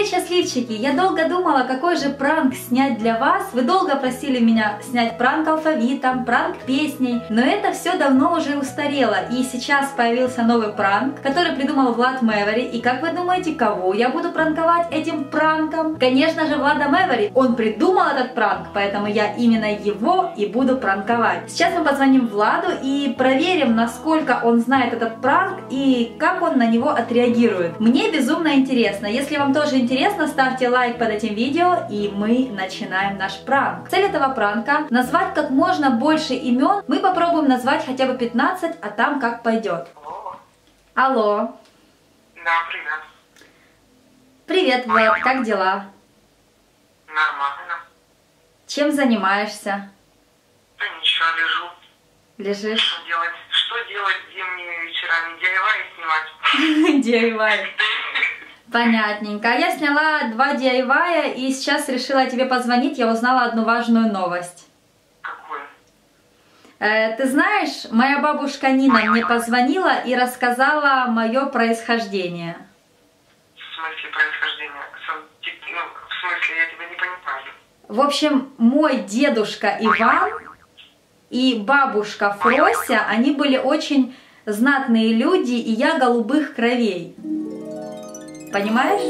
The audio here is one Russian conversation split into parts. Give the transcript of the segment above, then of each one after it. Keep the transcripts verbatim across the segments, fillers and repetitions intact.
счастливчики! Я долго думала, какой же пранк снять для вас. Вы долго просили меня снять пранк алфавитом, пранк песней, но это все давно уже устарело. И сейчас появился новый пранк, который придумал Влад Мэвери. И как вы думаете, кого я буду пранковать этим пранком? Конечно же, Влада Мэвери. Он придумал этот пранк, поэтому я именно его и буду пранковать. Сейчас мы позвоним Владу и проверим, насколько он знает этот пранк и как он на него отреагирует. Мне безумно интересно. Если вам тоже интересно, ставьте лайк под этим видео, и мы начинаем наш пранк. Цель этого пранка — назвать как можно больше имен. Мы попробуем назвать хотя бы пятнадцать, а там как пойдет. Алло. Алло. Да, привет. Привет, Влад, как дела? Нормально. Чем занимаешься? Да ничего, лежу. Лежишь? Что делать? Что делать зимними вечерами? ди ай вай снимать? ди ай вай. Понятненько. Я сняла два ди ай вай и сейчас решила тебе позвонить. Я узнала одну важную новость. Какую? Э, ты знаешь, моя бабушка Нина мне позвонила и рассказала мое происхождение. В смысле происхождения? Ну, в смысле, я тебя не понимаю. В общем, мой дедушка Иван и бабушка Фрося, они были очень знатные люди, и я голубых кровей. Понимаешь?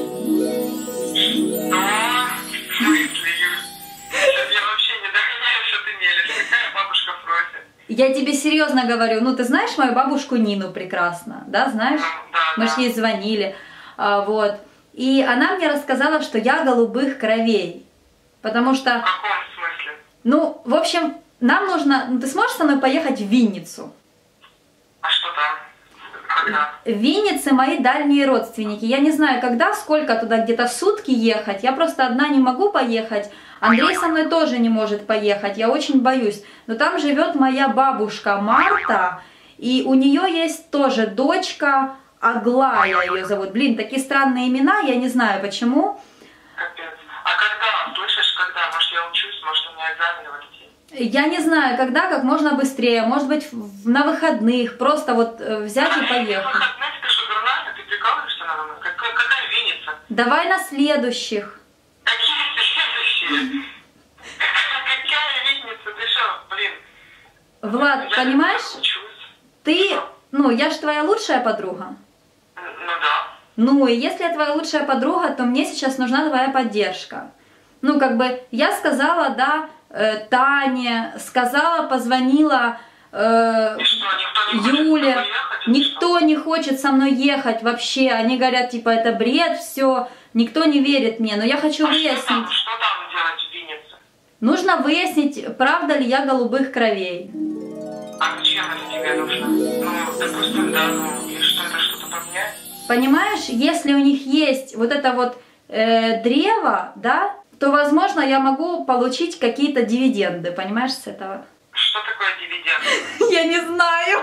А, в смысле? Я вообще не догоняю, что ты мелешь. Какая бабушка Фрося? Я тебе серьезно говорю, ну ты знаешь мою бабушку Нину прекрасно, да, знаешь? Ну, да, Мы да. ж ей звонили, а, вот. И она мне рассказала, что я голубых кровей, потому что... В каком смысле? Ну, в общем, нам нужно... Ну, ты сможешь со мной поехать в Винницу? А что там? Когда? В Виннице мои дальние родственники. Я не знаю, когда, сколько туда, где-то сутки ехать. Я просто одна не могу поехать. Андрей со мной тоже не может поехать. Я очень боюсь. Но там живет моя бабушка Марта. И у нее есть тоже дочка Аглая, ее зовут. Блин, такие странные имена, я не знаю почему. Капец. А когда? Слышишь, когда? Может, я учусь, может, у меня экзамены в этот день? Я не знаю, когда, как можно быстрее. Может быть, в- на выходных. Просто вот э, взять и поехать. Выходных, ты что, дурная? Ты прикалываешься надо мной? Какая, какая Винница? Давай на следующих. Какие следующие? Какая Винница? Ты что, блин? Влад, Я понимаешь, учусь. ты, ну, я ж твоя лучшая подруга. Ну да. Ну, и если я твоя лучшая подруга, то мне сейчас нужна твоя поддержка. Ну, как бы, я сказала, да, э, Тане, сказала, позвонила э, И что, никто не хочет Юле. с тобой ехать, или Никто не хочет со мной ехать вообще. Они говорят, типа, это бред, все. Никто не верит мне, но я хочу что? А что выяснить. там, что там делать в Виннице? Нужно выяснить, правда ли я голубых кровей. А зачем это тебе нужно? Ну, допустим, да, ну, и что, это что-то поменяет? Понимаешь, если у них есть вот это вот э, древо, да, то, возможно, я могу получить какие-то дивиденды, понимаешь, с этого? Что такое дивиденд? Я не знаю.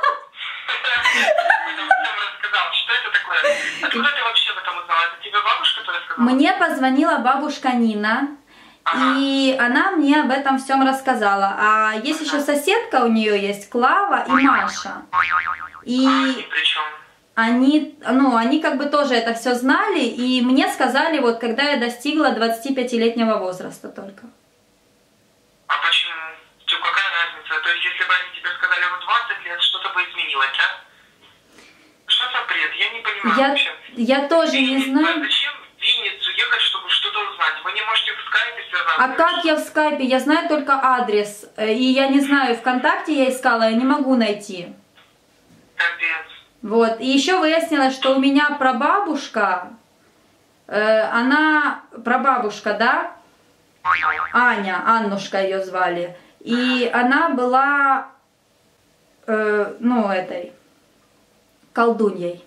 Ты нам всем рассказал, что это такое? Откуда ты вообще об этом узнала? Это тебе бабушка тоже сказала? Мне позвонила бабушка Нина, и она мне об этом всем рассказала. А есть еще соседка у нее есть, Клава и Маша. И А они при чем? они, ну, они как бы тоже это все знали, и мне сказали, вот, когда я достигла двадцатипятилетнего возраста только. А почему? Тю, какая разница? То есть, если бы они тебе сказали в двадцать лет, что-то бы изменилось, а? Что за бред? Я не понимаю Я, вообще. я тоже не Винница, знаю. зачем в Винницу ехать, чтобы что-то узнать? Вы не можете в скайпе связаться? А как я в скайпе? Я знаю только адрес. э, И я не знаю, ВКонтакте я искала, я не могу найти. Капец. Вот. И еще выяснилось, что у меня прабабушка, э, она, прабабушка, да, Аня, Аннушка ее звали. И она была, э, ну, этой, колдуньей.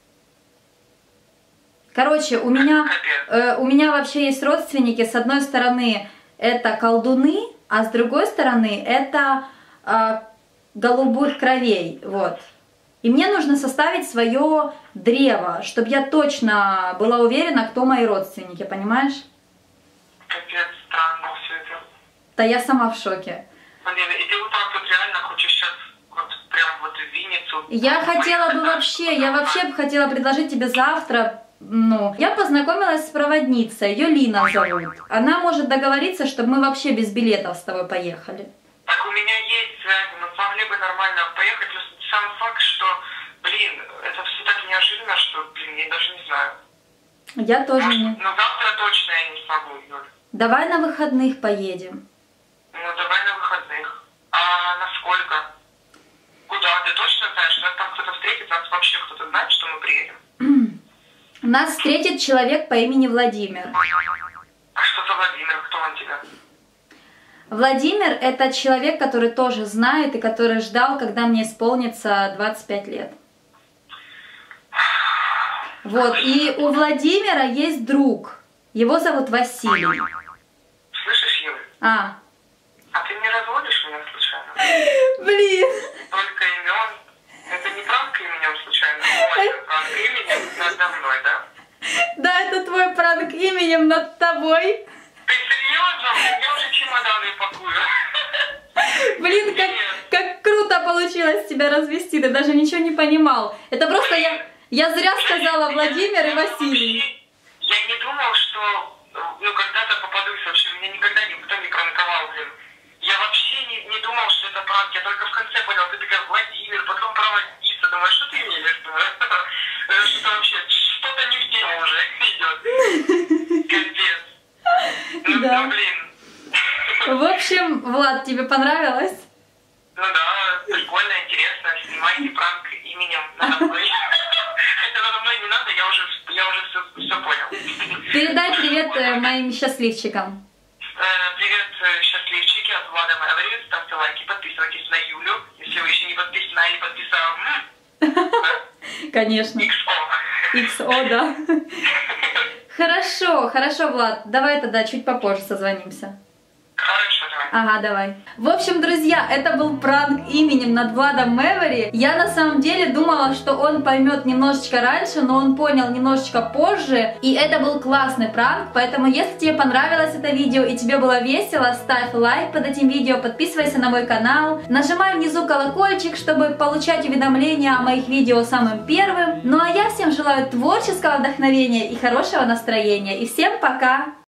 Короче, у меня, э, у меня вообще есть родственники. С одной стороны это колдуны, а с другой стороны это э, голубых кровей. Вот. И мне нужно составить свое древо, чтобы я точно была уверена, кто мои родственники, понимаешь? Капец, странно все это. Да я сама в шоке. Блин, и ты вот так вот реально хочешь сейчас вот прям вот в Винницу? Я хотела бы поехать, вообще, да, я вообще бы хотела предложить тебе завтра Ну, я познакомилась с проводницей, ее Лина зовут. Она может договориться, чтобы мы вообще без билетов с тобой поехали. Так у меня есть связи, мы смогли бы нормально поехать. Просто сам факт, что, блин, это все так неожиданно, что, блин, я даже не знаю. Я тоже Может, не. ну завтра точно я не смогу, Юль. Давай на выходных поедем. Ну давай на выходных. А насколько? Куда? Ты точно знаешь? Нас там кто-то встретит, нас вообще кто-то знает, что мы приедем? Нас встретит человек по имени Владимир. А что за Владимир? Кто он тебя? Владимир – это человек, который тоже знает и который ждал, когда мне исполнится двадцать пять лет. Вот, и у Владимира есть друг. Его зовут Василий. Слышишь, Юль? А. А ты не разводишь меня случайно? Блин. Только имен. Это не пранк именем случайно? Ой, это пранк именем надо мной, да? Да, это твой пранк именем над тобой. Ты серьезно? Я уже чемоданы пакую. Блин, как, как круто получилось тебя развести, ты даже ничего не понимал. Это просто я, я зря сказала Владимир и Василий. Я не думал, что ну когда-то попадусь вообще, меня никогда никто не пранковал, блин. Я вообще не, не думал, что это пранк, я только в конце понял, ты такая Владимир, потом проводница, думаю, что ты имеешь, что вообще, что-то не в тему уже идет. Капец. Ну, да. ну, блин. В общем, Влад, тебе понравилось? Ну да, прикольно, интересно. Снимайте пранк именем надо мной. Хотя надо мной не надо, я уже, я уже все, все понял. Передай привет э, моим счастливчикам. Э, привет, э, счастливчики от Влада Мэвери. Ставьте лайки, подписывайтесь на Юлю. Если вы еще не подписаны или подписаны. Конечно. икс о. икс о, да. Хорошо, хорошо, Влад. Давай тогда чуть попозже созвонимся. Хорошо, давай. Ага, давай. В общем, друзья, это был пранк именем над Владом Мэвери. Я на самом деле думала, что он поймет немножечко раньше, но он понял немножечко позже. И это был классный пранк, поэтому если тебе понравилось это видео и тебе было весело, ставь лайк под этим видео, подписывайся на мой канал, нажимай внизу колокольчик, чтобы получать уведомления о моих видео самым первым. Ну а я всем желаю творческого вдохновения и хорошего настроения. И всем пока!